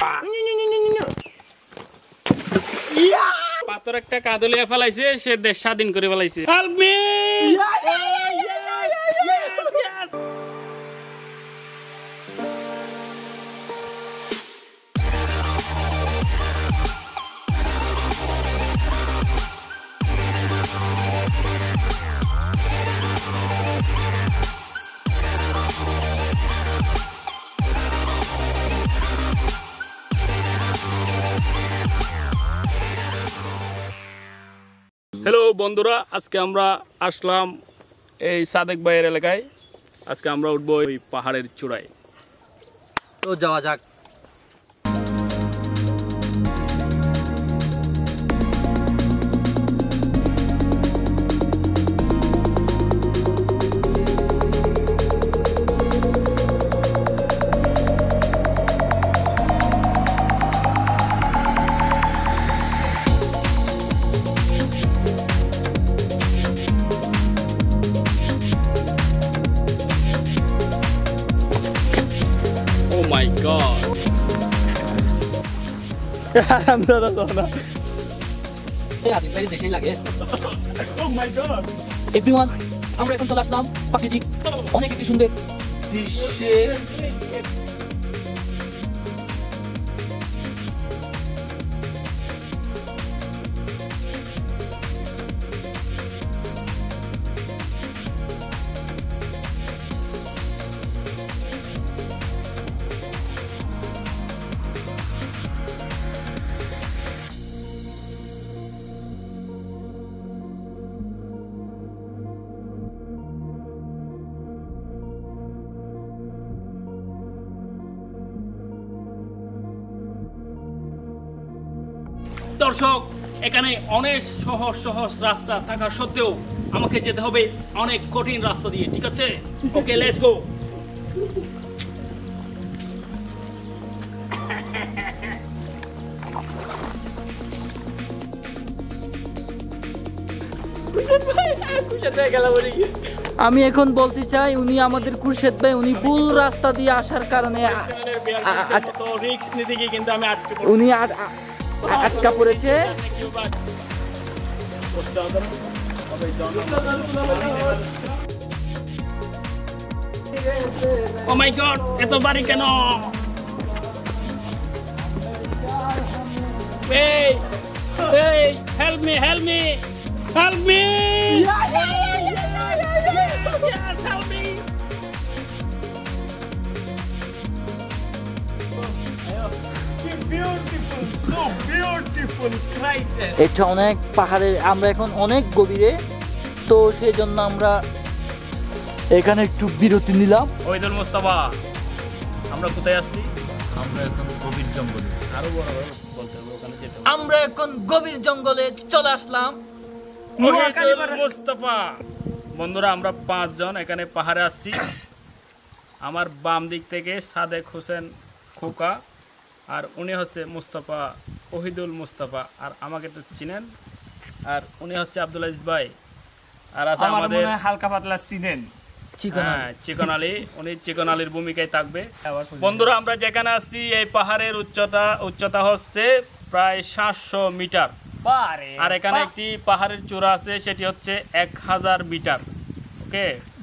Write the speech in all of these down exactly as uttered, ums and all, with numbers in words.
পাথর একটা কাঁদলিয়া ফেলাইছে, সে দেশ স্বাধীন করে ফেলাইছে। Help me! হ্যালো বন্ধুরা, আজকে আমরা আসলাম এই সাদেক ভাইয়ের এলাকায়। আজকে আমরা উঠবো ওই পাহাড়ের চূড়ায়। তো যাওয়া যাক। Oh my god. Alhamdulillah sana. Ya di bari desin লাগে। Oh my god. Everyone, আমরা এখন চলে আসলাম প্রাকৃতিক অনেক একটি সুন্দর দৃশ্যে। দর্শক, এখানে অনেক সহজ সহজ রাস্তা থাকা সত্ত্বেও আমাকে যেতে হবে অনেক কঠিন রাস্তা দিয়ে, ঠিক আছে? Okay, let's go. আমি এখন বলতে চাই, উনি আমাদের খুরশেদ ভাই, উনি ভুল রাস্তা দিয়ে আসার কারণে রিস্ক নিতে গিয়ে কিন্তু আমি আটকে উনি আটকা পড়েছে। ও মাই গড, এত বাড়ি কেন? এই এই help me, help me, help me, help me. এটা অনেক পাহাড়ে, আমরা এখন অনেক গভীরে, তো সেই জন্য আমরা এখানে একটু বিরতি নিলাম। ওইদুল মুস্তাফা, আমরা কোথায় আসছি? আমরা এখন গভীর জঙ্গলে। আরো বড় বলতে হবে, ওখানে যেতে হবে। আমরা এখন গভীর জঙ্গলে চলে আসলাম। ওইদুল মুস্তাফা বন্ধুরা, আমরা পাঁচজন এখানে পাহাড়ে আসছি। আমার বাম দিক থেকে সাদেক হোসেন খোকা, আর উনি হচ্ছে মুস্তাফা, ওহিদুল মুস্তাফা, আর আমাকে তো চিনেন। আর উনি হচ্ছে আব্দুল আজিজ ভাই, আর আছে আমাদের হালকা পাতলা চিনেন হ্যাঁ চিকন আলী, উনি চিকন আলীর ভূমিকায় থাকবে। বন্ধুরা, আমরা যেখানে আসছি এই পাহাড়ের উচ্চতা উচ্চতা হচ্ছে প্রায় সাতশো মিটার, আর এখানে একটি পাহাড়ের চূড়া আছে, সেটি হচ্ছে এক হাজার মিটার। ওকে,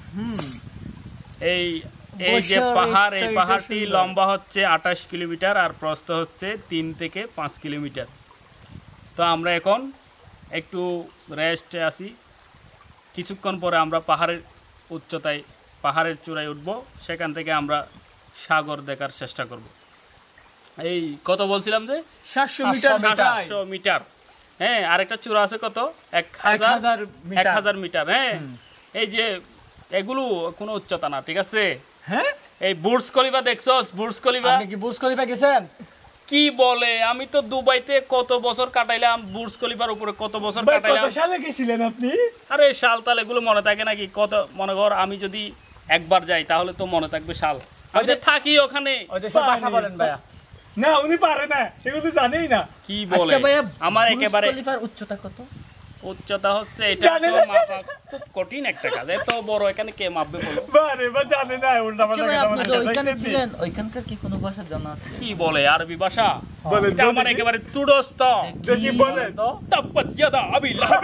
এই এই যে পাহাড়, এই পাহাড়টি লম্বা হচ্ছে আঠাশ কিলোমিটার আর প্রস্থ হচ্ছে তিন থেকে পাঁচ কিলোমিটার। তো আমরা এখন একটু রেস্টে আছি, কিছুক্ষণ পরে আমরা পাহাড়ের উচ্চতায়, পাহাড়ের চূড়ায় উঠব, সেখান থেকে আমরা সাগর দেখার চেষ্টা করব। এই কত বলছিলাম যে সাতশো মিটার সাতশো মিটার। হ্যাঁ, আরেকটা চূড়া আছে কত, এক হাজার এক হাজার মিটার। হ্যাঁ, এই যে এগুলো কোনো উচ্চতা না, ঠিক আছে? হ্যাঁ, এই বুর্জ খলিফা দেখছস? বুর্জ খলিফা, আপনি কি বুর্জ খলিফা গেছেন? কি বলে, আমি তো দুবাইতে কত বছর কাটাইলাম, বুর্জ খলিফার উপরে কত বছর কাটাইলাম। কত সালে গেছিলেন আপনি? আরে সাল তাল এগুলো মনে থাকে নাকি? কত, মনে কর আমি যদি একবার যাই তাহলে তো মনে থাকবে সাল। আমি তো থাকি ওখানে। ওই দেশে ভাষা বলেন ভাইয়া? না, উনি পারে না, এগুলো জানেই না। কি বলে? আমার একেবারে খলিফার উচ্চতা কত? উচ্চতা হচ্ছে এটা তো মাপা খুব কঠিন একটা কাজ। এত বড় এখানে কে মাপবে বলো? বারে বা জানে না উল্টা আচ্ছা পাল্টা ভাই, কথা আপনি বলে তো ওইখানে ছিলেন, ওইখানকার কি কোনো ভাষা জানা আছে? কি বলে আরবি ভাষা? বলেন, এটা আমার দেখি। একেবারে তুড়স্থ। দেখি কি বলেন। তো? তাব্বাত ইয়াদা আবি লাহাব।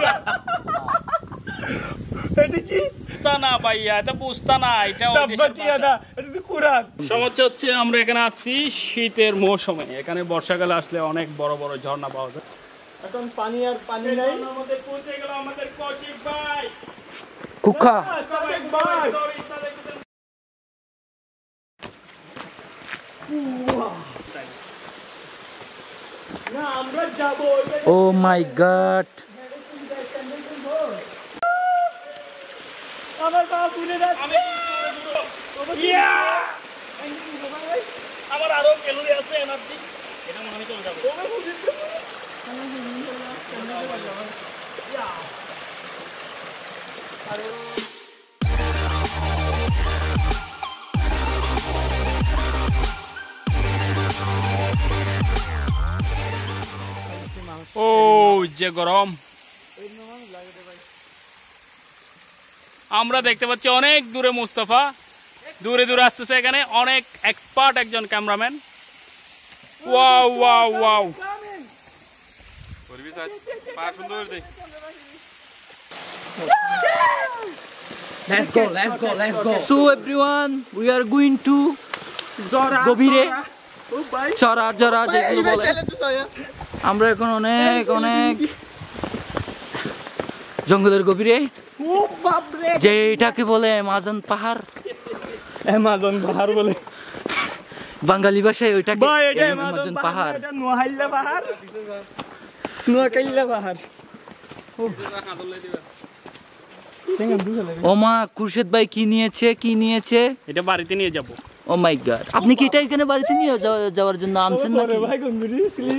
এটা কি বুঝতা না ভাইয়া, এটা বুঝতা না, এটা ওই দেশের তাব্বাতিয়া ভাষা। না এটা তো কুরআন। সমস্যা হচ্ছে আমরা এখানে আসছি শীতের মৌসুমে। এখানে বর্ষাকালে আসলে অনেক বড় বড় ঝর্ণা পাওয়া যায়। এখন পানি আর পানি নাই। আমাদের পৌঁছে গেল আমাদের কৌশিক ভাই। কুখা সাদেক ভাই Sorry, সাদেক ভাই। না আমরা যাব ও মাই গড, আমার বাবা ভুলে যাচ্ছে। ইয়া! আমার আরো ক্যালোরি আছে, এনার্জি। এটা মনে হয় চলে যাবে। ও যে গরম, আমরা দেখতে পাচ্ছি অনেক দূরে মুস্তাফা দূরে দূরে আসতেছে। এখানে অনেক এক্সপার্ট একজন cameraman. Wow wow wow, let's go let's go let's go so everyone we are going to গভীরে চড়া চড়া যেগুলো বলে। আমরা এখন অনেক অনেক জঙ্গলের গভীরে, যে এটাকে বলে অ্যামাজন পাহাড়, অ্যামাজন পাহাড় বলে বাঙালি ভাষায় ওইটাকে ভাই। এটা অ্যামাজন পাহাড়। এটা নোয়াখাইলা পাহাড়, নোয়াখাইলা পাহাড়। ও মা, খুরশেদ ভাই কি নিয়েছে কি নিয়েছে? এটা বাড়িতে নিয়ে যাব। ও মাই গড, আপনি কি এটা এখানে বাড়িতে নিয়ে যাওয়া- যাওয়ার জন্য আনছেন নাকি? ভাই গম্ভীর ছিলি।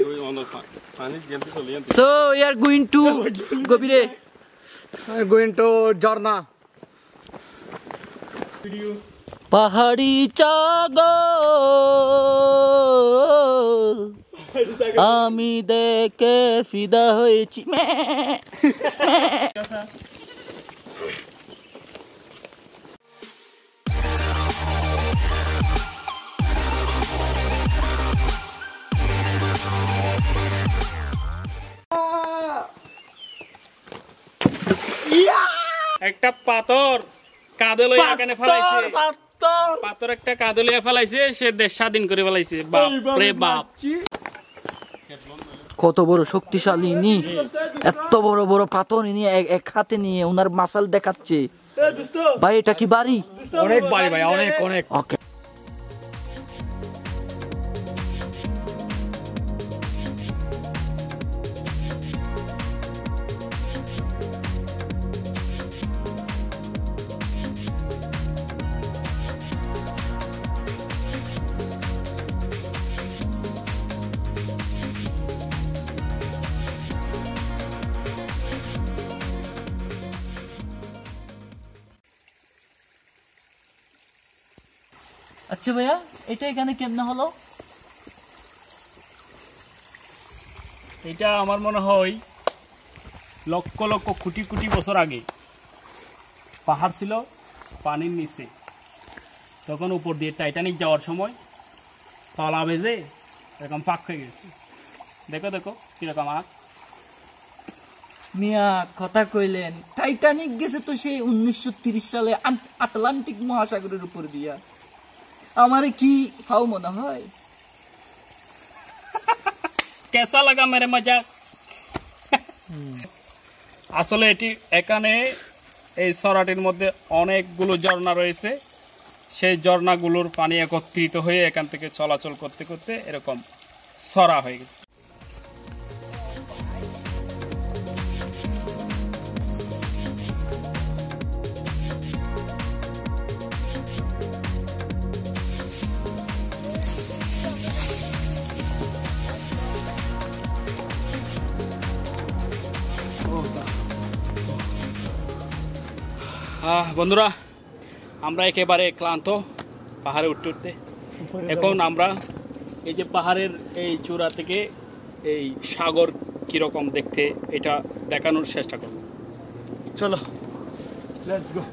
So we are going to গভীরে। গোইং টু ঝর্ণা। পাহাড়ি চাগল আমি দেখে ফিদা হয়েছি। একটা পাথর কাঁধে লইয়া এখানে ফেলাইছে। পাথর পাথর একটা কাঁধে লইয়া ফেলাইছে, সে দেশ স্বাধীন করে ফেলাইছে। বাপ রে বাপ, কত বড় শক্তিশালী নি, এত বড় বড় পাথর নিয়ে এক- এক হাতে নিয়ে ওনার মাসাল দেখাচ্ছে। ভাই এটা কি বাড়ি? অনেক বাড়ি ভাই, অনেক অনেক। ওকে, আচ্ছা ভাইয়া, এটা এখানে কেমনে হলো? এটা আমার মনে হয় লক্ষ লক্ষ কোটি কোটি বছর আগে পাহাড় ছিল পানির নিচে, তখন উপর দিয়ে টাইটানিক যাওয়ার সময় তলা বেজে এরকম ফাঁক হয়ে গেছে। দেখো দেখো কিরকম আঁক। মিয়া কথা কইলেন, টাইটানিক গেছে তো সেই উনিশশো তিরিশ সালে আট- আটলান্টিক মহাসাগরের উপর দিয়া। আমারে কি ফাও মনে হয়? কেসা লাগা মেরে মজাক। আসলে এটি এখানে এই সরাটির মধ্যে অনেকগুলো ঝর্ণা রয়েছে। সেই ঝর্ণাগুলোর পানি একত্রিত হয়ে এখান থেকে চলাচল করতে করতে এরকম সরা হয়ে গেছে। আহ বন্ধুরা, আমরা একেবারে ক্লান্ত পাহাড়ে উঠতে উঠতে। এখন আমরা এই যে পাহাড়ের এই চূড়া থেকে এই সাগর কীরকম দেখতে এটা দেখানোর চেষ্টা করব। চলো লেটস গো।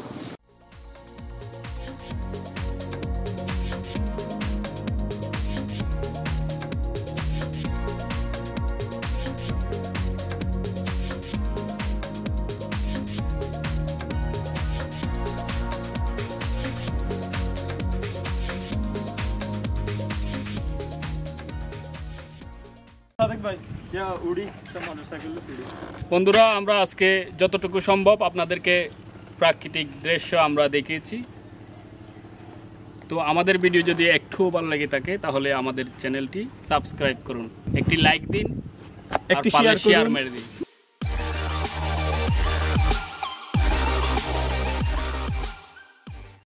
বন্ধুরা আমরা আজকে যতটুকু সম্ভব আপনাদেরকে প্রাকৃতিক দৃশ্য আমরা দেখিয়েছি। তো আমাদের ভিডিও যদি একটু ভালো লেগে থাকে তাহলে আমাদের চ্যানেলটি সাবস্ক্রাইব করুন, একটি লাইক দিন, একটি শেয়ার মেরে দিন।